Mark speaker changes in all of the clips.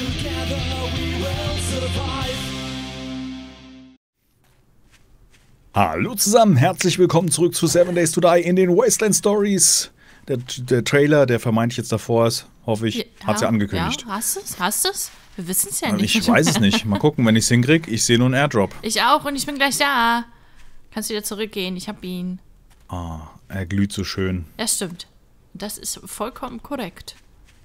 Speaker 1: Hallo zusammen, herzlich willkommen zurück zu 7 Days to Die in den Wasteland Stories. Der Trailer, der vermeintlich jetzt davor ist, hoffe ich, hat sie angekündigt.
Speaker 2: Ja, hast du's? Wir wissen es ja nicht.
Speaker 1: Ich weiß es nicht. Mal gucken, wenn ich es hinkriege. Ich sehe nur einen Airdrop.
Speaker 2: Ich auch und ich bin gleich da. Kannst wieder zurückgehen, ich hab ihn.
Speaker 1: Ah, er glüht so schön.
Speaker 2: Ja, stimmt. Das ist vollkommen korrekt.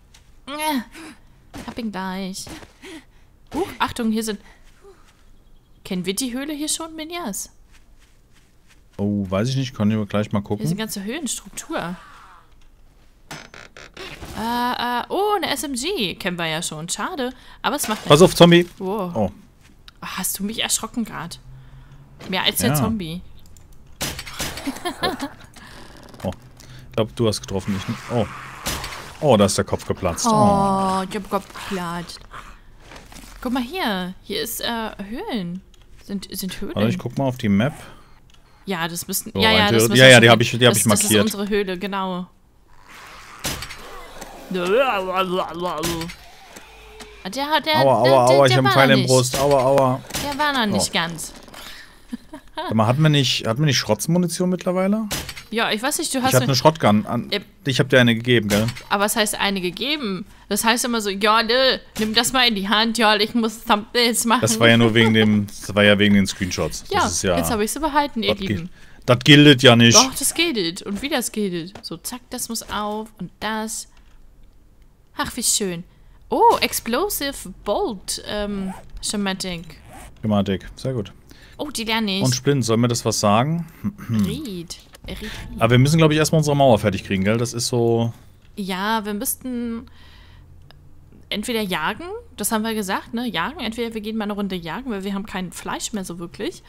Speaker 2: Ich hab ihn gleich. Achtung, hier sind... Kennen wir die Höhle hier schon, Minjas?
Speaker 1: Oh, weiß ich nicht. Können wir gleich mal gucken.
Speaker 2: Hier ist eine ganze Höhlenstruktur. Oh, eine SMG. Kennen wir ja schon. Schade. Aber es macht...
Speaker 1: Pass auf, Zombie.
Speaker 2: Wow.
Speaker 1: Oh.
Speaker 2: Hast du mich erschrocken gerade? Mehr als der
Speaker 1: Ja.
Speaker 2: Zombie.
Speaker 1: Oh. Ich glaube, du hast getroffen. Ich nicht. Oh. Oh, da ist der Kopf geplatzt.
Speaker 2: Oh, ich hab Kopf geplatscht. Guck mal hier. Hier ist Höhlen. Sind Höhlen.
Speaker 1: Warte, ich guck mal auf die Map.
Speaker 2: Ja, das müssen...
Speaker 1: So,
Speaker 2: ja, das müssen
Speaker 1: ja, die
Speaker 2: schon-
Speaker 1: habe ich markiert.
Speaker 2: Das ist unsere Höhle, genau.
Speaker 1: Aua, ich habe einen Pfeil in der Brust. Aua.
Speaker 2: Der war noch nicht ganz.
Speaker 1: Sag mal, hatten wir nicht Schrotzmunition mittlerweile?
Speaker 2: Ja, ich weiß nicht, du
Speaker 1: Ich
Speaker 2: hast...
Speaker 1: hatte eine Shotgun. Ich habe dir eine gegeben, gell?
Speaker 2: Aber was heißt eine gegeben? Das heißt immer so, ja, nimm das mal in die Hand, ja, ich muss Thumbnails machen.
Speaker 1: Das war ja nur wegen den Screenshots.
Speaker 2: Ja,
Speaker 1: Das ist ja
Speaker 2: jetzt habe ich sie behalten, ihr Lieben.
Speaker 1: Das gilt ja nicht.
Speaker 2: Doch, das gilt. Und wie das gilt. So, zack, das muss auf und das. Ach, wie schön. Oh, Explosive Bolt Schematik.
Speaker 1: Thematik, sehr gut.
Speaker 2: Oh, die lerne ich.
Speaker 1: Und Splint, soll mir das was sagen?
Speaker 2: Ried.
Speaker 1: Aber wir müssen, glaube ich, erstmal unsere Mauer fertig kriegen, gell? Das ist so...
Speaker 2: Ja, wir müssten entweder jagen, das haben wir gesagt, ne? Jagen, entweder wir gehen mal eine Runde jagen, weil wir haben kein Fleisch mehr so wirklich.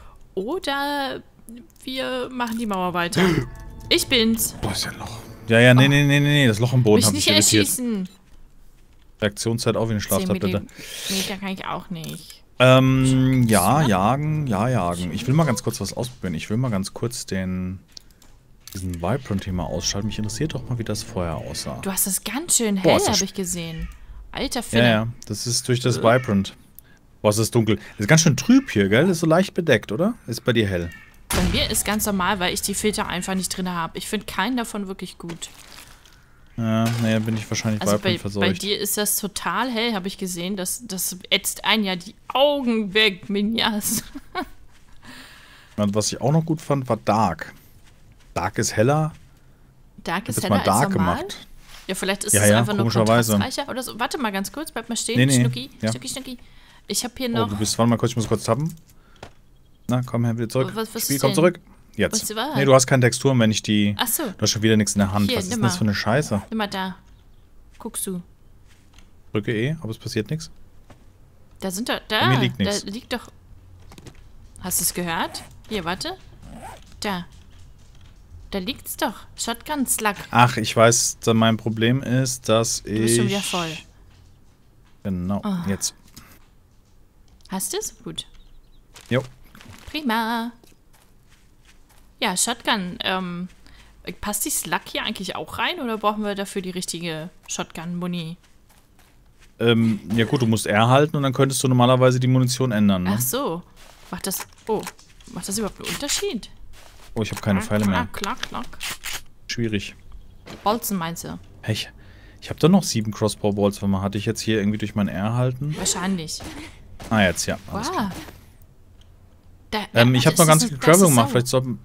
Speaker 2: Oder wir machen die Mauer weiter. Ich bin's.
Speaker 1: Boah, ist ja ein Loch. Ja, nee, das Loch im Boden
Speaker 2: Mich
Speaker 1: hat
Speaker 2: nicht
Speaker 1: mich irritiert.
Speaker 2: erschießen.
Speaker 1: Reaktionszeit auf wie eine
Speaker 2: 10
Speaker 1: Schlaftablette.
Speaker 2: Millimeter kann ich auch nicht.
Speaker 1: Ja, jagen. Ich will mal ganz kurz was ausprobieren. Ich will mal ganz kurz diesen Vibrant-Thema ausschalten. Mich interessiert doch mal, wie das vorher aussah.
Speaker 2: Du hast das ganz schön
Speaker 1: Boah,
Speaker 2: hell,
Speaker 1: ist das
Speaker 2: habe ich gesehen. Alter Finne.
Speaker 1: Ja, das ist durch das Vibrant. Boah, es ist dunkel. Das ist ganz schön trüb hier, gell? Das ist so leicht bedeckt, oder? Ist bei dir hell.
Speaker 2: Bei mir ist ganz normal, weil ich die Filter einfach nicht drin habe. Ich finde keinen davon wirklich gut.
Speaker 1: Ja, naja, bin ich wahrscheinlich
Speaker 2: Also
Speaker 1: Vibrant
Speaker 2: bei
Speaker 1: verseucht.
Speaker 2: dir ist das total hell, habe ich gesehen. Das ätzt einen ja die Augen weg, Minjas.
Speaker 1: Und was ich auch noch gut fand, war Dark. Dark ist heller.
Speaker 2: Dark ist
Speaker 1: Jetzt
Speaker 2: heller
Speaker 1: mal Dark
Speaker 2: als normal.
Speaker 1: gemacht.
Speaker 2: Ja, vielleicht ist
Speaker 1: Ja,
Speaker 2: es
Speaker 1: ja,
Speaker 2: einfach nur
Speaker 1: komischerweise.
Speaker 2: kontrastreicher oder so. Warte mal ganz kurz, bleib mal stehen.
Speaker 1: Nee,
Speaker 2: Schnucki,
Speaker 1: ja.
Speaker 2: Schnucki. Ich habe hier
Speaker 1: Oh,
Speaker 2: noch...
Speaker 1: du bist, warte mal kurz, ich muss kurz tappen. Na, komm her, wieder zurück.
Speaker 2: Was
Speaker 1: Spiel,
Speaker 2: ist
Speaker 1: komm
Speaker 2: denn?
Speaker 1: zurück.
Speaker 2: Was
Speaker 1: Jetzt.
Speaker 2: ist die Wahrheit?
Speaker 1: Nee, du hast keine Texturen, wenn ich die...
Speaker 2: Ach so,
Speaker 1: Du hast schon wieder nichts in der Hand.
Speaker 2: Hier,
Speaker 1: Was ist
Speaker 2: nimm
Speaker 1: denn das
Speaker 2: mal.
Speaker 1: für eine Scheiße?
Speaker 2: nimm mal da. Guckst du.
Speaker 1: Drücke E, aber es passiert nichts.
Speaker 2: Da sind da...
Speaker 1: Bei
Speaker 2: Da,
Speaker 1: mir liegt
Speaker 2: da
Speaker 1: nix.
Speaker 2: liegt doch... Hast du es gehört? Hier, warte. Da. Da liegt's doch. Shotgun-Slug.
Speaker 1: Ach, ich weiß, mein Problem ist, dass
Speaker 2: Du bist schon wieder
Speaker 1: ich...
Speaker 2: voll.
Speaker 1: Genau,
Speaker 2: Oh.
Speaker 1: jetzt.
Speaker 2: Hast du es? Gut.
Speaker 1: Jo.
Speaker 2: Prima. Ja, Shotgun. Passt die Slug hier eigentlich auch rein oder brauchen wir dafür die richtige Shotgun-Muni?
Speaker 1: Ja gut, du musst R halten und dann könntest du normalerweise die Munition ändern, ne?
Speaker 2: Ach so. Macht das... Oh. Macht das überhaupt einen Unterschied?
Speaker 1: Oh, ich habe keine Pfeile mehr.
Speaker 2: Klack.
Speaker 1: Schwierig.
Speaker 2: Bolzen meinst du?
Speaker 1: Hey, ich habe doch noch 7 Crossbow-Balls. Warte mal, hatte ich jetzt hier irgendwie durch mein R halten?
Speaker 2: Wahrscheinlich.
Speaker 1: Ah, jetzt, ja. Alles klar.
Speaker 2: Wow. Da,
Speaker 1: Ich habe noch ganz viel Gravel gemacht. Vielleicht sollten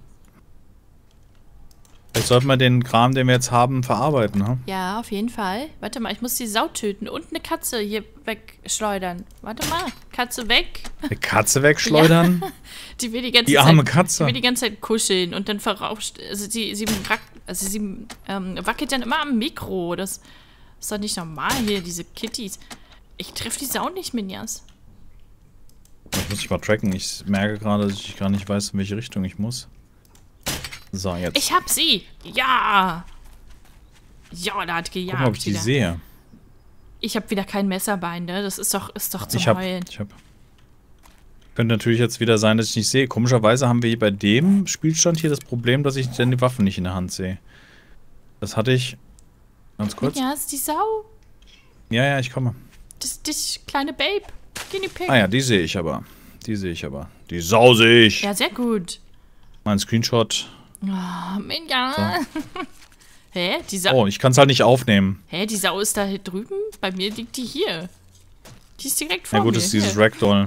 Speaker 1: wir den Kram, den wir jetzt haben, verarbeiten, ne?
Speaker 2: Ja, auf jeden Fall. Warte mal, ich muss die Sau töten und eine Katze hier wegschleudern. Warte mal, Katze weg.
Speaker 1: Eine Katze wegschleudern?
Speaker 2: Ja. Die will die ganze
Speaker 1: Die
Speaker 2: Zeit,
Speaker 1: arme Katze.
Speaker 2: Die will die ganze Zeit kuscheln und dann verrauscht. Also sie wackelt dann immer am Mikro. Das ist doch nicht normal hier, diese Kitties. Ich treffe die Sau nicht, Minjas.
Speaker 1: Ich muss dich mal tracken. Ich merke gerade, dass ich gar nicht weiß, in welche Richtung ich muss. So, jetzt.
Speaker 2: Ich hab sie! Ja! Ja, da hat gejagt.
Speaker 1: Guck mal, ob ich die
Speaker 2: wieder.
Speaker 1: sehe.
Speaker 2: Ich habe wieder kein Messerbein, ne? Das ist doch zum
Speaker 1: Ich hab.
Speaker 2: Heulen.
Speaker 1: Könnte natürlich jetzt wieder sein, dass ich nicht sehe. Komischerweise haben wir hier bei dem Spielstand hier das Problem, dass ich dann die Waffen nicht in der Hand sehe. Das hatte ich. Ganz kurz.
Speaker 2: Ja, ist die Sau.
Speaker 1: Ja, ich komme.
Speaker 2: Das kleine Babe. Guinea Pig.
Speaker 1: Ah ja, die sehe ich aber. Die Sau sehe ich.
Speaker 2: Ja, sehr gut.
Speaker 1: Mein Screenshot.
Speaker 2: Oh, Minja.
Speaker 1: So.
Speaker 2: Hä? Die Sau.
Speaker 1: Oh, ich kann es halt nicht aufnehmen.
Speaker 2: Hä, die Sau ist da drüben? Bei mir liegt die hier. Die ist direkt vor
Speaker 1: Ja gut,
Speaker 2: mir.
Speaker 1: das ist dieses
Speaker 2: Hier.
Speaker 1: Ragdoll.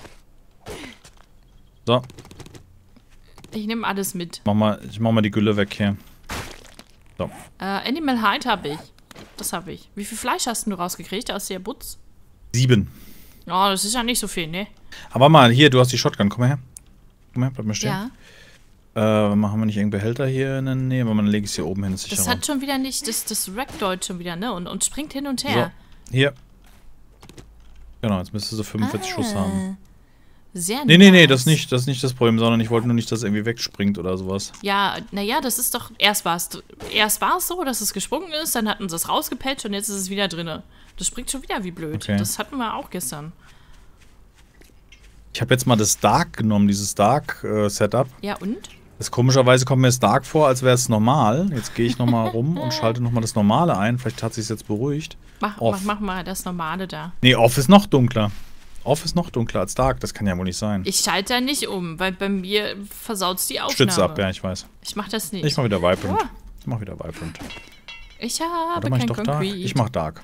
Speaker 1: So,
Speaker 2: Ich nehme alles mit.
Speaker 1: ich mach mal die Gülle weg hier. So.
Speaker 2: Animal Hide habe ich. Das habe ich. Wie viel Fleisch hast du rausgekriegt aus der Butz?
Speaker 1: 7.
Speaker 2: Oh, das ist ja nicht so viel, ne?
Speaker 1: Aber mal, hier, du hast die Shotgun. Komm mal her. Komm her, bleib mal stehen.
Speaker 2: Ja.
Speaker 1: Machen wir nicht irgendeinen Behälter hier in der Nähe? Aber dann lege ich es hier oben hin. Ist
Speaker 2: Das
Speaker 1: sicherer.
Speaker 2: hat schon wieder nicht, das Ragdoll schon wieder, ne? Und springt hin und her.
Speaker 1: So, hier. Genau, jetzt müsste sie 45 Schuss haben.
Speaker 2: Sehr
Speaker 1: Nee, das ist nicht das Problem, sondern ich wollte nur nicht, dass es irgendwie wegspringt oder sowas.
Speaker 2: Ja, naja, das ist doch, erst war es so, dass es gesprungen ist, dann hatten sie es rausgepatcht und jetzt ist es wieder drinne. Das springt schon wieder wie blöd.
Speaker 1: Okay.
Speaker 2: Das hatten wir auch gestern.
Speaker 1: Ich habe jetzt mal das Dark genommen, dieses Dark-Setup.
Speaker 2: Ja, und?
Speaker 1: Komischerweise kommt mir das Dark vor, als wäre es normal. Jetzt gehe ich nochmal rum und schalte nochmal das Normale ein. Vielleicht hat sich jetzt beruhigt.
Speaker 2: Mach mal das Normale da.
Speaker 1: Nee, Off ist noch dunkler. Off ist noch dunkler als Dark. Das kann ja wohl nicht sein.
Speaker 2: Ich schalte da nicht um, weil bei mir versaut's die Aufnahme.
Speaker 1: Stütze ab, ja, ich weiß.
Speaker 2: Ich mach das nicht.
Speaker 1: Ich mach wieder Vibrant.
Speaker 2: Oh.
Speaker 1: Ich mach wieder Vibrant.
Speaker 2: Ich habe
Speaker 1: Oder mach ich
Speaker 2: kein
Speaker 1: doch Dark?
Speaker 2: Concrete.
Speaker 1: Ich mach Dark.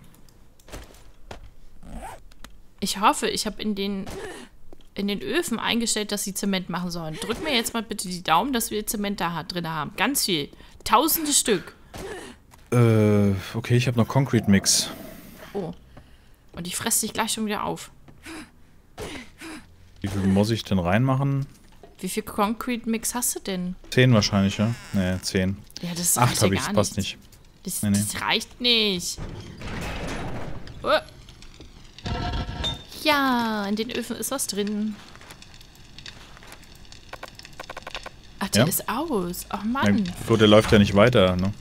Speaker 2: Ich hoffe, ich habe in den Öfen eingestellt, dass sie Zement machen sollen. Drück mir jetzt mal bitte die Daumen, dass wir Zement da drin haben. Ganz viel. Tausende Stück.
Speaker 1: Okay, ich habe noch Concrete Mix.
Speaker 2: Oh. Und ich fresse dich gleich schon wieder auf.
Speaker 1: Wie viel muss ich denn reinmachen?
Speaker 2: Wie viel Concrete Mix hast du denn?
Speaker 1: 10 wahrscheinlich, ja? Nee, 10.
Speaker 2: Ja, das
Speaker 1: 8
Speaker 2: reicht ja
Speaker 1: habe ich,
Speaker 2: gar
Speaker 1: das passt
Speaker 2: nicht.
Speaker 1: nicht.
Speaker 2: Das,
Speaker 1: Nee, nee.
Speaker 2: das reicht nicht. Oh. Ja, in den Öfen ist was drin. Ach, der
Speaker 1: Ja?
Speaker 2: ist aus. Ach
Speaker 1: Ja,
Speaker 2: Mann.
Speaker 1: gut, der läuft ja nicht weiter, ne?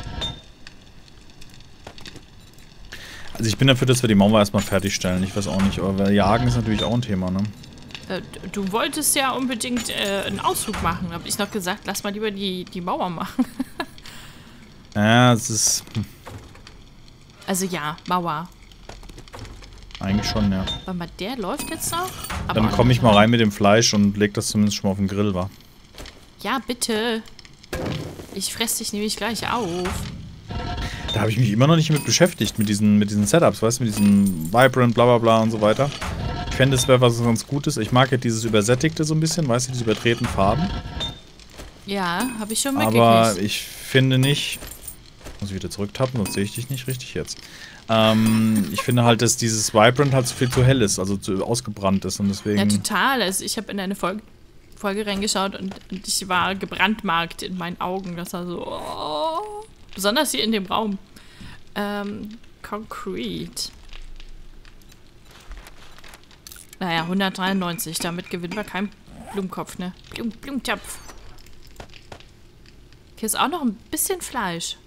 Speaker 1: Also ich bin dafür, dass wir die Mauer erstmal fertigstellen. Ich weiß auch nicht, aber Jagen ist natürlich auch ein Thema, ne?
Speaker 2: Du wolltest ja unbedingt einen Ausflug machen. Hab ich noch gesagt, lass mal lieber die Mauer machen.
Speaker 1: Ja, es ist
Speaker 2: Also ja, Mauer.
Speaker 1: eigentlich schon, ja.
Speaker 2: Warte mal, der läuft jetzt noch? Aber
Speaker 1: Dann komme ich mal rein mit dem Fleisch und leg das zumindest schon mal auf den Grill, wa?
Speaker 2: Ja, bitte. Ich fress dich nämlich gleich auf.
Speaker 1: Da habe ich mich immer noch nicht mit beschäftigt, mit diesen Setups, weißt du, mit diesem Vibrant, bla bla bla und so weiter. Ich fände, das wäre was ganz Gutes. Ich mag ja dieses Übersättigte so ein bisschen, weißt du, diese überdrehten Farben.
Speaker 2: Ja, habe ich schon mitgekriegt.
Speaker 1: Aber ich finde nicht... Muss ich wieder zurücktappen, sonst sehe ich dich nicht richtig jetzt. Ich finde halt, dass dieses Vibrant halt viel zu hell ist, also zu ausgebrannt ist und deswegen...
Speaker 2: Ja, total. Also ich habe in eine Folge reingeschaut und ich war gebrandmarkt in meinen Augen. Das war so... Oh. Besonders hier in dem Raum. Concrete. Naja, 193. Damit gewinnen wir keinen Blumenkopf, ne? Blumentopf. Hier ist auch noch ein bisschen Fleisch.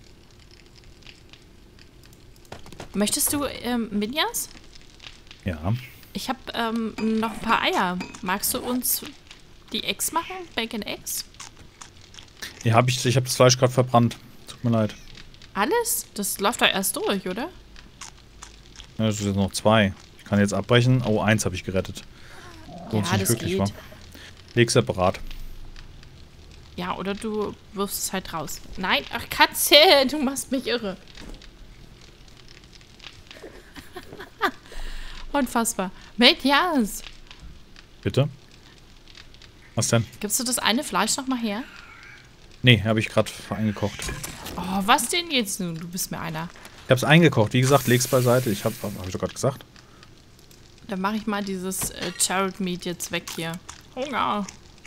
Speaker 2: Möchtest du Minjas?
Speaker 1: Ja.
Speaker 2: Ich habe noch ein paar Eier. Magst du uns die Eggs machen? Bacon Eggs?
Speaker 1: Ja, ich habe das Fleisch gerade verbrannt. Tut mir leid.
Speaker 2: Alles? Das läuft doch erst durch, oder?
Speaker 1: Ja, das sind jetzt noch 2. Ich kann jetzt abbrechen. Oh, 1 habe ich gerettet. Lohnt sich
Speaker 2: Ja,
Speaker 1: nicht
Speaker 2: das
Speaker 1: wirklich,
Speaker 2: geht.
Speaker 1: wa? Leg separat.
Speaker 2: Ja, oder du wirfst es halt raus. Nein, ach Katze, du machst mich irre. Unfassbar. Matthias,
Speaker 1: Bitte? Was denn?
Speaker 2: gibst du das eine Fleisch noch mal her?
Speaker 1: Nee, habe ich gerade eingekocht.
Speaker 2: Oh, was denn jetzt nun? Du bist mir einer.
Speaker 1: Ich habe es eingekocht. Wie gesagt, leg's beiseite. Hab ich doch gerade gesagt.
Speaker 2: Dann mache ich mal dieses Charred Meat jetzt weg hier. Hunger.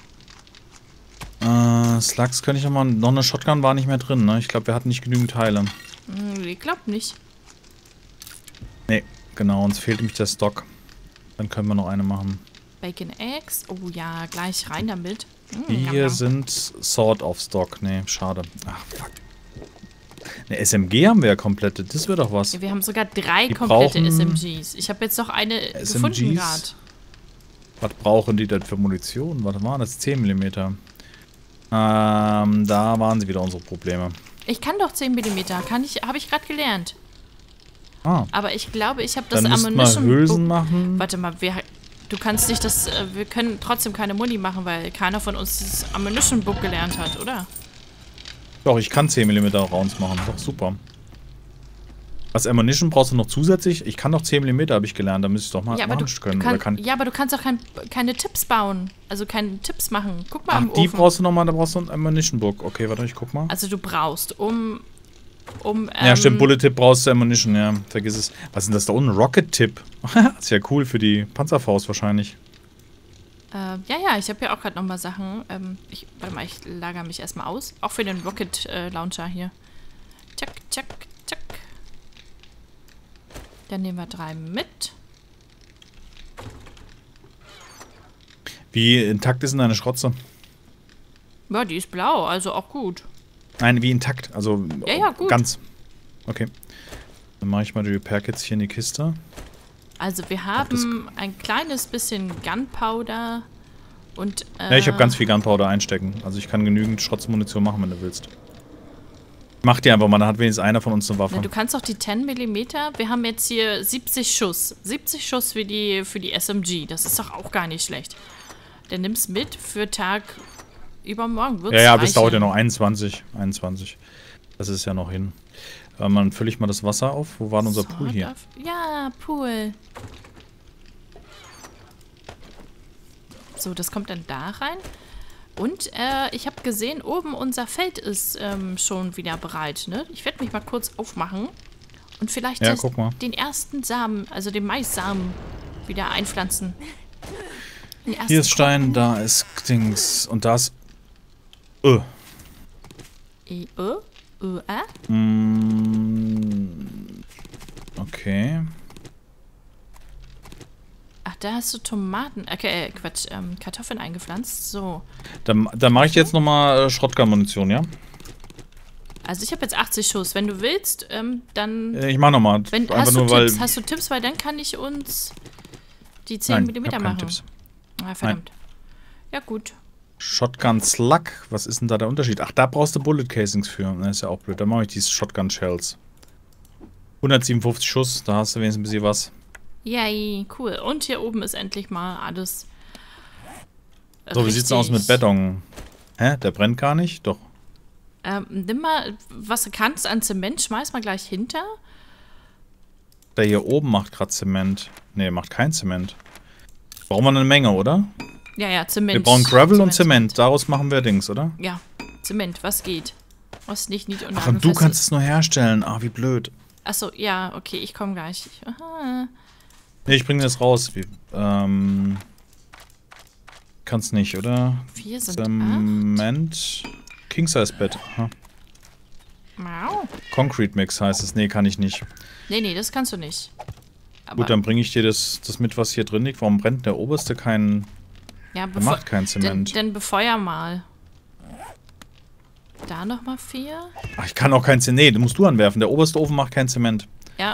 Speaker 1: Slugs könnte ich noch eine Shotgun war nicht mehr drin, ne? Ich glaube, wir hatten nicht genügend Teile.
Speaker 2: Ich glaub nicht.
Speaker 1: Nee, genau, uns fehlt nämlich der Stock. Dann können wir noch eine machen.
Speaker 2: Bacon Eggs. Oh ja, gleich rein damit.
Speaker 1: Hier sind Sword of Stock. Nee, schade. Ach, fuck. Eine SMG haben wir ja komplette. Das wäre doch was.
Speaker 2: Ja, wir haben sogar 3
Speaker 1: Die
Speaker 2: komplette
Speaker 1: brauchen
Speaker 2: SMGs. Ich habe jetzt noch eine gefunden gerade.
Speaker 1: Was brauchen die denn für Munition? Was waren das? 10 mm. Da waren sie wieder unsere Probleme.
Speaker 2: Ich kann doch 10 mm. Habe ich gerade gelernt.
Speaker 1: Ah,
Speaker 2: Aber ich glaube, ich habe das
Speaker 1: dann müssten wir
Speaker 2: Ammunition
Speaker 1: Hülsen
Speaker 2: Book.
Speaker 1: machen.
Speaker 2: Warte mal, du kannst nicht das. Wir können trotzdem keine Muni machen, weil keiner von uns das Ammunition Book gelernt hat, oder?
Speaker 1: Doch, ich kann 10 mm Rounds machen. Doch, super. Was Ammunition brauchst du noch zusätzlich? Ich kann doch 10 mm, habe ich gelernt. Da müsste ich doch mal machen können.
Speaker 2: Ja, aber du kannst auch keine Tipps bauen. Also keine Tipps machen. Guck mal am
Speaker 1: die
Speaker 2: Ofen.
Speaker 1: brauchst du nochmal, da brauchst du ein Ammunition Book. Okay, warte, ich guck mal.
Speaker 2: Also du brauchst,
Speaker 1: ja, stimmt, Bullet Tip brauchst du Ammunition, ja. Vergiss es. Was ist denn das da unten? Rocket Tip. Das ist ja cool für die Panzerfaust wahrscheinlich.
Speaker 2: Ja, ich habe ja auch gerade nochmal Sachen. Warte mal, ich lagere mich erstmal aus. Auch für den Rocket Launcher hier. Zack, zack, zack. Dann nehmen wir 3 mit.
Speaker 1: Wie intakt ist denn deine Schrotze?
Speaker 2: Ja, die ist blau, also auch gut.
Speaker 1: Nein, wie intakt. Also
Speaker 2: Ja, gut.
Speaker 1: Ganz. Okay. Dann mache ich mal die Repair Kits hier in die Kiste.
Speaker 2: Also wir haben ein kleines bisschen Gunpowder und
Speaker 1: Ja, ich habe ganz viel Gunpowder einstecken. Also ich kann genügend Schrotzmunition machen, wenn du willst. Mach die einfach mal, dann hat wenigstens einer von uns eine Waffe.
Speaker 2: du kannst doch die 10 mm. Wir haben jetzt hier 70 Schuss. 70 Schuss für die SMG. Das ist doch auch gar nicht schlecht. Dann nimm's mit für Tag übermorgen. Wird's
Speaker 1: Ja, bis
Speaker 2: reichen.
Speaker 1: dauert ja noch 21. Das ist ja noch hin. Dann fülle ich mal das Wasser auf. Wo war denn unser Pool hier?
Speaker 2: Ja, Pool. So, das kommt dann da rein. Und ich habe gesehen, oben unser Feld ist schon wieder bereit. Ne? Ich werde mich mal kurz aufmachen und vielleicht
Speaker 1: guck mal.
Speaker 2: den ersten Samen, also den Mais-Samen, wieder einpflanzen.
Speaker 1: Hier ist Stein, da ist Dings und da ist... Okay.
Speaker 2: Ach, da hast du Tomaten, Quatsch, Kartoffeln eingepflanzt. So.
Speaker 1: Dann mache ich jetzt nochmal Shotgun-Munition, ja?
Speaker 2: Also ich habe jetzt 80 Schuss. Wenn du willst, dann...
Speaker 1: Ich mach nochmal.
Speaker 2: Hast du Tipps? Weil dann kann ich uns die 10 mm machen.
Speaker 1: Tipps.
Speaker 2: Ah, verdammt. Nein. Ja, gut.
Speaker 1: Shotgun Slug. Was ist denn da der Unterschied? Ach, da brauchst du Bullet Casings für. Das ist ja auch blöd. Dann mache ich die Shotgun Shells. 157 Schuss. Da hast du wenigstens ein bisschen was.
Speaker 2: Yay, cool. Und hier oben ist endlich mal alles.
Speaker 1: So, wie sieht's denn aus mit Beton? Hä? Der brennt gar nicht? Doch.
Speaker 2: Nimm mal, was du kannst an Zement, schmeiß mal gleich hinter.
Speaker 1: Der hier oben macht gerade Zement. Ne, macht kein Zement. Brauchen wir eine Menge, oder?
Speaker 2: Ja, Zement.
Speaker 1: Wir brauchen Gravel und Zement. Daraus machen wir Dings, oder?
Speaker 2: Ja, Zement, was geht? Was nicht und
Speaker 1: Ach, und du kannst es nur herstellen. Ah, wie blöd.
Speaker 2: Achso, ja, okay, ich komme gleich. Aha.
Speaker 1: Nee, ich bringe das raus. Kannst nicht, oder?
Speaker 2: 4 sind
Speaker 1: Zement. King-Size-Bett. Concrete Mix heißt es. Nee, kann ich nicht.
Speaker 2: Nee, das kannst du nicht. Aber
Speaker 1: gut, dann bringe ich dir das mit, was hier drin liegt. Warum brennt der oberste keinen...
Speaker 2: Ja,
Speaker 1: der macht kein Zement.
Speaker 2: Dann befeuer mal. Da nochmal 4.
Speaker 1: Ach, ich kann auch kein Zement. Nee, den musst du anwerfen. Der oberste Ofen macht kein Zement.
Speaker 2: Ja.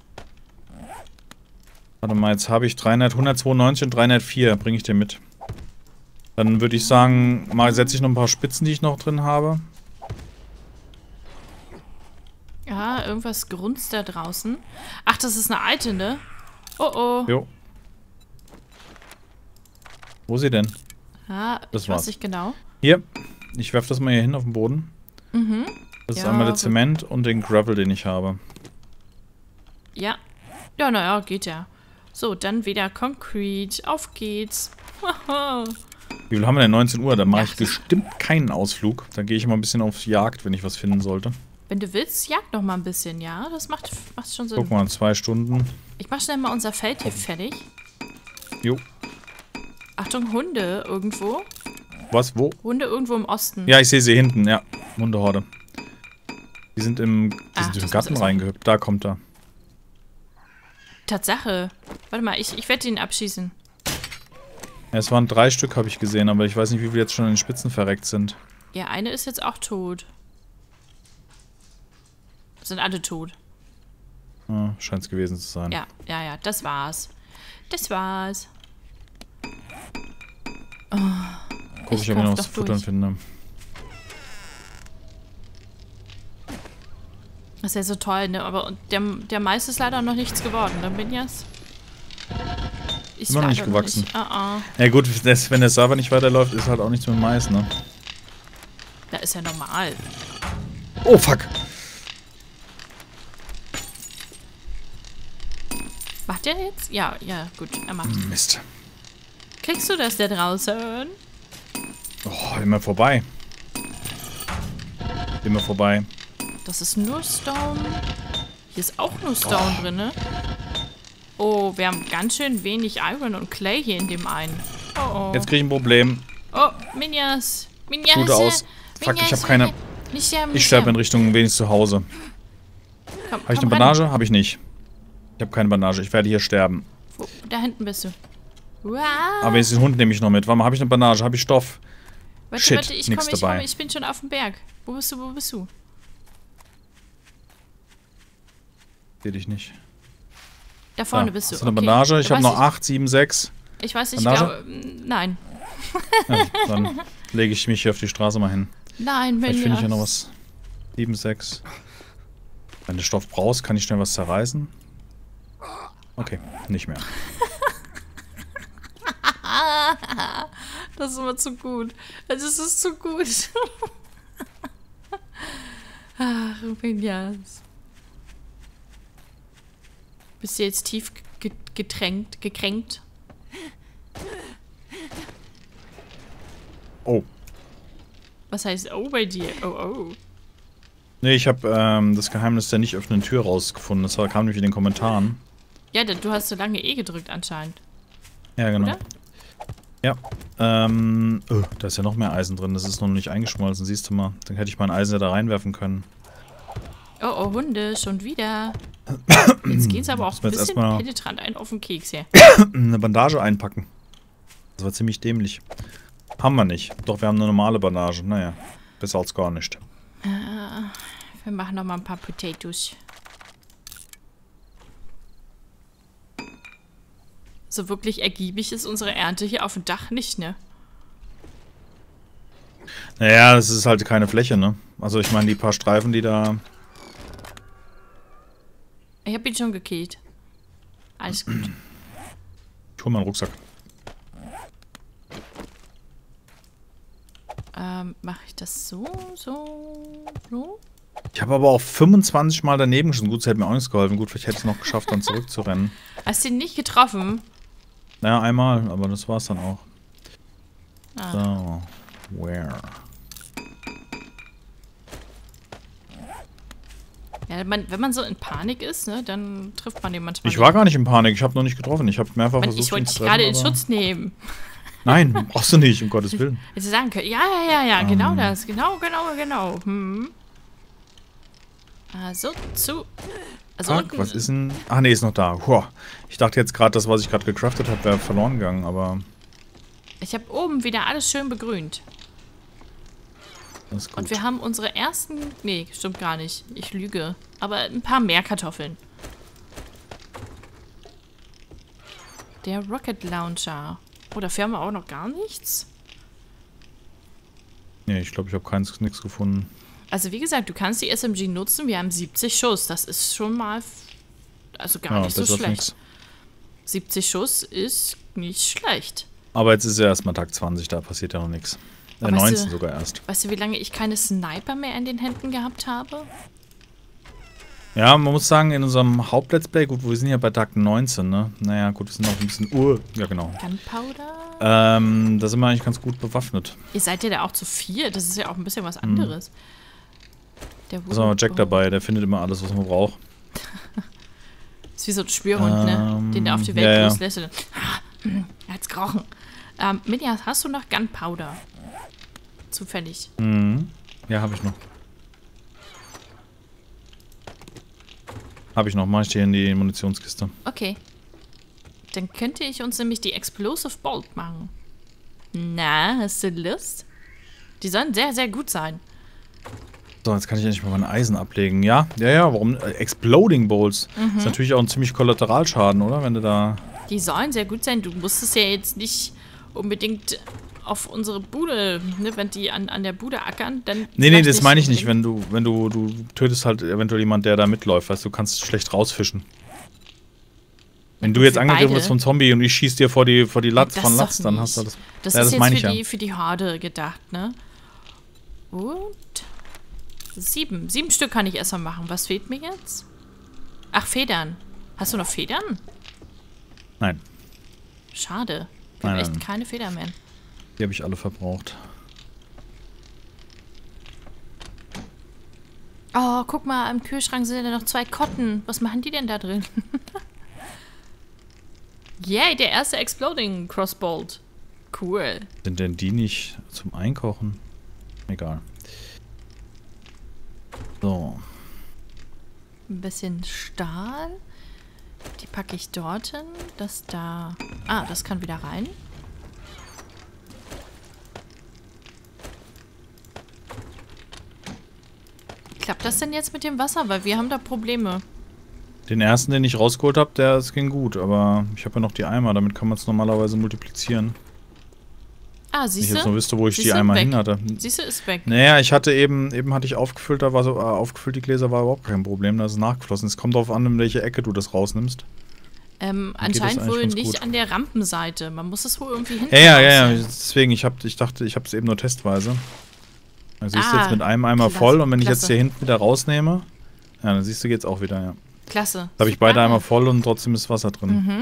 Speaker 1: Warte mal, jetzt habe ich 192 und 304. Bringe ich dir mit. Dann würde ich sagen, mal setze ich noch ein paar Spitzen, die ich noch drin habe.
Speaker 2: Ja, irgendwas grunzt da draußen. Ach, das ist eine alte, ne? Oh, oh.
Speaker 1: Jo. Wo ist sie denn?
Speaker 2: Ja,
Speaker 1: das
Speaker 2: weiß ich genau.
Speaker 1: Hier, ich werfe das mal hier hin auf den Boden.
Speaker 2: Mhm.
Speaker 1: Das ist einmal der Zement und den Gravel, den ich habe.
Speaker 2: Ja. Ja, naja, geht ja. So, dann wieder Concrete. Auf geht's.
Speaker 1: Wie viel haben wir denn? 19 Uhr. Da mache ich bestimmt keinen Ausflug. Dann gehe ich mal ein bisschen auf Jagd, wenn ich was finden sollte.
Speaker 2: Wenn du willst, jag noch mal ein bisschen, ja? Das macht schon Sinn.
Speaker 1: Guck mal, 2 Stunden.
Speaker 2: Ich mach schnell mal unser Feld hier fertig.
Speaker 1: Jo.
Speaker 2: Achtung, Hunde irgendwo.
Speaker 1: Was? Wo?
Speaker 2: Hunde irgendwo im Osten.
Speaker 1: Ja, ich sehe sie hinten. Ja, Hundehorde. Die sind im Garten reingehüpft. Da kommt er.
Speaker 2: Tatsache. Warte mal, ich werde ihn abschießen.
Speaker 1: Ja, es waren 3 Stück, habe ich gesehen, aber ich weiß nicht, wie viele jetzt schon in den Spitzen verreckt sind.
Speaker 2: Ja, eine ist jetzt auch tot. Sind alle tot.
Speaker 1: Ja, scheint es gewesen zu sein.
Speaker 2: Ja, das war's. Das war's. Oh,
Speaker 1: guck ich, ob ich noch was zu futtern finde.
Speaker 2: Das ist ja so toll, ne? Aber der Mais ist leider noch nichts geworden, ne, Minjas? Ist
Speaker 1: Immer noch nicht
Speaker 2: leider
Speaker 1: gewachsen.
Speaker 2: Nicht.
Speaker 1: Ja gut, wenn der Server nicht weiterläuft, ist halt auch nichts mit Mais, ne?
Speaker 2: Da ist ja normal.
Speaker 1: Oh, fuck.
Speaker 2: Macht der jetzt? Ja, gut, er macht.
Speaker 1: Mist.
Speaker 2: Kriegst du das da draußen?
Speaker 1: Oh, immer vorbei. Immer vorbei.
Speaker 2: Das ist nur Stone. Hier ist auch nur Stone drin, ne? Oh, wir haben ganz schön wenig Iron und Clay hier in dem einen. Oh.
Speaker 1: Jetzt krieg ich ein Problem.
Speaker 2: Oh, Minjas. Minjas.
Speaker 1: Gute aus. Fuck, ich habe keine... Ich sterbe in Richtung wenigstens zu Hause. Habe ich eine Bandage? Habe ich nicht. Ich habe keine Bandage. Ich werde hier sterben.
Speaker 2: Wo? Da hinten bist du. Wow.
Speaker 1: Aber jetzt den Hund nehme ich noch mit. Warte mal, habe ich eine Bandage? Habe ich Stoff?
Speaker 2: Warte,
Speaker 1: ich komme.
Speaker 2: Ich bin schon auf dem Berg. Wo bist du?
Speaker 1: Sehe dich nicht.
Speaker 2: Da vorne bist du.
Speaker 1: Hast du eine Bandage? Ich habe noch 8, 7, 6.
Speaker 2: Ich weiß nicht, nein.
Speaker 1: Ja, dann lege ich mich hier auf die Straße mal hin.
Speaker 2: Nein,
Speaker 1: vielleicht finde ich ja noch was. 7, 6. Wenn du Stoff brauchst, kann ich schnell was zerreißen. Okay, nicht mehr.
Speaker 2: Das ist immer zu gut. Das ist zu gut. Ach, Minjas. Bist du jetzt tief gekränkt?
Speaker 1: Oh.
Speaker 2: Was heißt oh bei dir? Oh.
Speaker 1: Nee, ich habe das Geheimnis der nicht öffnenden Tür rausgefunden. Das kam nämlich in den Kommentaren.
Speaker 2: Ja, du hast so lange gedrückt anscheinend.
Speaker 1: Ja, genau.
Speaker 2: Oder?
Speaker 1: Ja. Da ist ja noch mehr Eisen drin. Das ist noch nicht eingeschmolzen, siehst du mal. Dann hätte ich mein Eisen ja da reinwerfen können.
Speaker 2: Oh, Hunde, schon wieder. Jetzt geht's aber auch ein bisschen penetrant ein auf den Keks hier.
Speaker 1: Eine Bandage einpacken. Das war ziemlich dämlich. Haben wir nicht. Doch, wir haben eine normale Bandage. Naja, besser als gar nicht.
Speaker 2: Wir machen noch mal ein paar Potatoes. So wirklich ergiebig ist unsere Ernte hier auf dem Dach nicht, ne?
Speaker 1: Naja, das ist halt keine Fläche, ne? Also ich meine, die paar Streifen, die da...
Speaker 2: Ich hab ihn schon gekillt. Alles gut.
Speaker 1: Ich hol meinen Rucksack.
Speaker 2: Mache ich das so?
Speaker 1: Ich habe aber auch 25 Mal daneben geschossen. Gut, es hätte mir auch nichts geholfen. Gut, vielleicht hätte ich es noch geschafft, dann zurückzurennen.
Speaker 2: Hast du ihn nicht getroffen?
Speaker 1: Naja, einmal, aber das war's dann auch.
Speaker 2: Ah.
Speaker 1: So, where?
Speaker 2: Ja, wenn man so in Panik ist, ne, dann trifft man den manchmal.
Speaker 1: Ich war gar nicht in Panik, ich habe noch nicht getroffen. Ich habe mehrfach versucht,
Speaker 2: ich wollte dich gerade in Schutz nehmen.
Speaker 1: Nein, brauchst du nicht, um Gottes Willen.
Speaker 2: Hätte sie sagen können, ja, genau das. Genau. Also, Also
Speaker 1: Fuck, was ist denn... Ach nee, ist noch da. Ich dachte jetzt gerade, das, was ich gerade gecraftet habe, wäre verloren gegangen, aber...
Speaker 2: Ich habe oben wieder alles schön begrünt.
Speaker 1: Das ist gut.
Speaker 2: Und wir haben unsere ersten... Nee, stimmt gar nicht. Ich lüge. Aber ein paar mehr Kartoffeln. Der Rocket Launcher. Oh, dafür haben wir auch noch gar nichts.
Speaker 1: Nee, ich glaube, ich habe nichts gefunden.
Speaker 2: Also wie gesagt, du kannst die SMG nutzen. Wir haben 70 Schuss. Das ist schon mal... Also gar nicht so schlecht. 70 Schuss ist nicht schlecht.
Speaker 1: Aber jetzt ist ja erstmal Tag 20, da passiert ja noch nichts. 19 sogar erst.
Speaker 2: Weißt du, wie lange ich keine Sniper mehr in den Händen gehabt habe?
Speaker 1: Ja, man muss sagen, in unserem Haupt-Let's Play, gut, wir sind ja bei Tag 19, ne? Naja, gut, wir sind noch ein bisschen ja genau.
Speaker 2: Gunpowder?
Speaker 1: Da sind wir eigentlich ganz gut bewaffnet.
Speaker 2: Ihr seid ja da auch zu viert, das ist ja auch ein bisschen was anderes.
Speaker 1: Da ist aber Jack dabei, der findet immer alles, was man braucht.
Speaker 2: Ist wie so ein Spürhund, ne? Den der auf die Welt loslässt. Er hat's gerochen. Minjas, hast du noch Gunpowder? Zufällig.
Speaker 1: Ja, habe ich noch. Habe ich noch. Mach ich dir in die Munitionskiste.
Speaker 2: Okay. Dann könnte ich uns nämlich die Explosive Bolt machen. Na, hast du Lust? Die sollen sehr, sehr gut sein.
Speaker 1: So, jetzt kann ich endlich mal mein Eisen ablegen. Ja, warum? Exploding Bolts. Ist natürlich auch ein ziemlich Kollateralschaden, oder? Wenn du da...
Speaker 2: Die sollen sehr gut sein. Du musst es ja jetzt nicht unbedingt auf unsere Bude, ne, wenn die an der Bude ackern, dann...
Speaker 1: Nee, das meine ich nicht. Wenn du tötest halt eventuell jemand, der da mitläuft, weißt du, kannst schlecht rausfischen. Wenn du jetzt angegriffen wirst vom Zombie und ich schieß dir vor die Latz von Latz, dann hast du das.
Speaker 2: Das
Speaker 1: ja,
Speaker 2: ist
Speaker 1: das
Speaker 2: jetzt für die Horde gedacht, ne? Und 7 Stück kann ich erstmal machen. Was fehlt mir jetzt? Ach, Federn. Hast du noch Federn?
Speaker 1: Nein.
Speaker 2: Schade. Ich habe echt keine Federn mehr.
Speaker 1: Die habe ich alle verbraucht.
Speaker 2: Oh, guck mal, im Kühlschrank sind ja noch 2 Kotten. Was machen die denn da drin? Yay, der erste Exploding Crossbolt. Cool.
Speaker 1: Sind denn die nicht zum Einkochen? Egal. So.
Speaker 2: Ein bisschen Stahl. Die packe ich dorthin. Das da. Ah, das kann wieder rein. Klappt das denn jetzt mit dem Wasser? Weil wir haben da Probleme.
Speaker 1: Den ersten, den ich rausgeholt habe, das ging gut. Aber ich habe ja noch die Eimer. Damit kann man es normalerweise multiplizieren.
Speaker 2: Ah, siehst du?
Speaker 1: Wenn ich jetzt noch wüsste, wo ich die Eimer hin hatte.
Speaker 2: Siehst du, ist weg.
Speaker 1: Naja, ich hatte eben hatte ich aufgefüllt, da war so, aufgefüllt die Gläser war überhaupt kein Problem, da ist es nachgeflossen. Es kommt darauf an, in welche Ecke du das rausnimmst.
Speaker 2: Anscheinend wohl nicht gut an der Rampenseite. Man muss es wohl irgendwie hinten
Speaker 1: Ja, deswegen, ich dachte, ich habe es eben nur testweise. Also siehst du jetzt mit einem Eimer voll und wenn ich jetzt hier hinten wieder rausnehme, ja, dann siehst du, geht's auch wieder, ja.
Speaker 2: Klasse.
Speaker 1: Da habe ich beide Eimer voll und trotzdem ist Wasser drin.
Speaker 2: Mhm.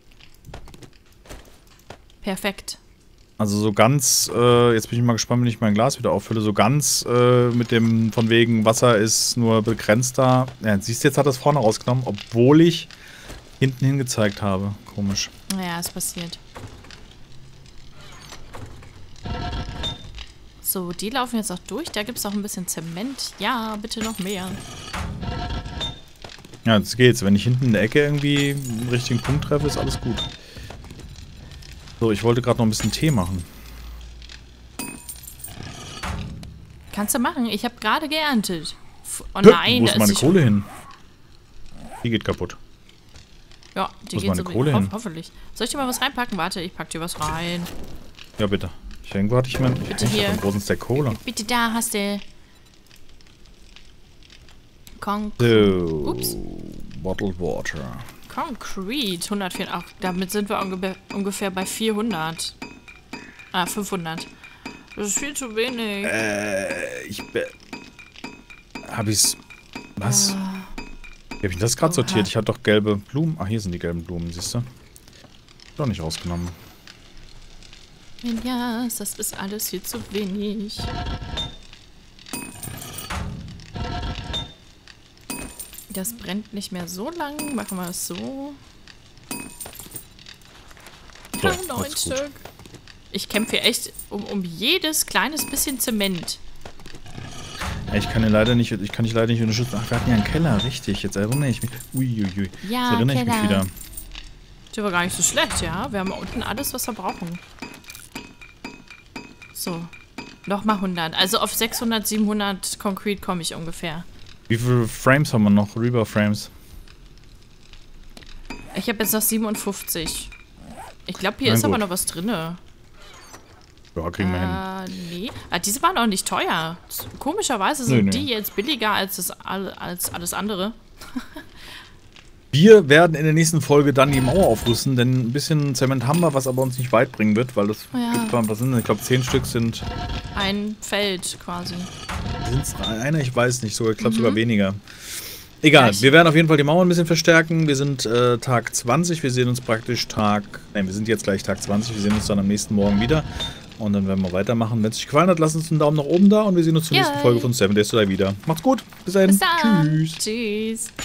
Speaker 2: Perfekt.
Speaker 1: Also so ganz, jetzt bin ich mal gespannt, wenn ich mein Glas wieder auffülle, so ganz mit dem von wegen Wasser ist nur begrenzt da. Ja, siehst du, jetzt hat das vorne rausgenommen, obwohl ich hinten hingezeigt habe. Komisch.
Speaker 2: Ja, ist passiert. So, die laufen jetzt auch durch. Da gibt es auch ein bisschen Zement. Ja, bitte noch mehr.
Speaker 1: Ja, jetzt geht's. Wenn ich hinten in der Ecke irgendwie einen richtigen Punkt treffe, ist alles gut. So, ich wollte gerade noch ein bisschen Tee machen.
Speaker 2: Kannst du machen. Ich habe gerade geerntet. Oh nein,
Speaker 1: wo ist meine Kohle hin? Die geht kaputt.
Speaker 2: Ja, die geht so hoffentlich. Soll ich dir mal was reinpacken? Warte, ich pack dir was rein.
Speaker 1: Ja, bitte. Irgendwo hatte ich meinen großen Stack Cola.
Speaker 2: Bitte, da hast du.
Speaker 1: Ups. Bottled Water.
Speaker 2: Concrete, 104. Ach, damit sind wir ungefähr bei 400. 500. Das ist viel zu wenig.
Speaker 1: Hab ich's... Was? Wie hab ich das gerade sortiert? Ich hatte doch gelbe Blumen. Ach, hier sind die gelben Blumen, siehst du? Doch nicht rausgenommen.
Speaker 2: Ja, das ist alles viel zu wenig. Das brennt nicht mehr so lang. Machen wir es so. Ja, 9 Stück. Ich kämpfe echt um jedes kleines bisschen Zement.
Speaker 1: Ja, ich kann dich leider nicht unterstützen. Ach, wir hatten ja einen Keller, richtig. Jetzt erinnere ich mich. Uiuiui.
Speaker 2: Ja,
Speaker 1: jetzt erinnere ich mich wieder.
Speaker 2: Der war gar nicht so schlecht, ja. Wir haben unten alles, was wir brauchen. So. Nochmal 100. Also auf 600, 700 Concrete komme ich ungefähr.
Speaker 1: Wie viele Frames haben wir noch? Reaper-Frames?
Speaker 2: Ich habe jetzt noch 57. Ich glaube, hier ist aber noch was drin.
Speaker 1: Ja, kriegen wir hin.
Speaker 2: Nee. Diese waren auch nicht teuer. Komischerweise sind die jetzt billiger als alles andere.
Speaker 1: Wir werden in der nächsten Folge dann die Mauer aufrüsten, denn ein bisschen Zement haben wir, was aber uns nicht weit bringen wird, weil das gibt, was sind, ich glaube 10 Stück sind...
Speaker 2: Ein Feld quasi.
Speaker 1: Sind es einer? Ich weiß nicht, ich glaube sogar weniger. Egal, wir werden auf jeden Fall die Mauer ein bisschen verstärken. Wir sind Tag 20, wir sehen uns praktisch wir sind jetzt gleich Tag 20, wir sehen uns dann am nächsten Morgen wieder. Und dann werden wir weitermachen. Wenn es euch gefallen hat, lasst uns einen Daumen nach oben da und wir sehen uns zur nächsten Folge von 7 Days to Die wieder. Macht's gut, bis dahin.
Speaker 2: Bis dann.
Speaker 1: Tschüss.
Speaker 2: Tschüss.